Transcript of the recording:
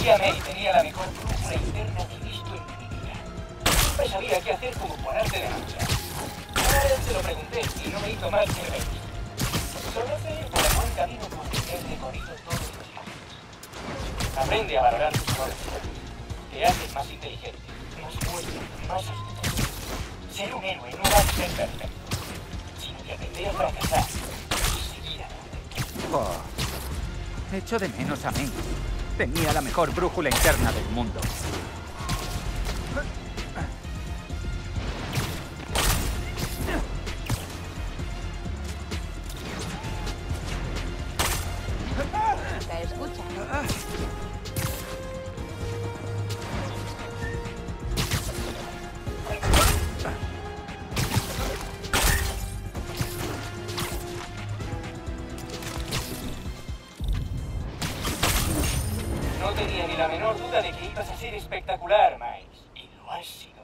tía May tenía la mejor brújula interna que he visto en mi vida. Siempre sabía qué hacer como pararte de marcha. Una vez se lo pregunté y no me hizo más que reír. Solo sé ir por el buen camino por el recorrido todos los días. Aprende a valorar tus errores. Te haces más inteligente, más fuerte, más astuto. Ser un héroe no va a ser perfecto, sino que aprender a fracasar y seguir adelante. Oh, echo de menos a May. Tenía la mejor brújula interna del mundo. La escucha. No tenía ni la menor duda de que ibas a ser espectacular, Miles. Y lo has sido.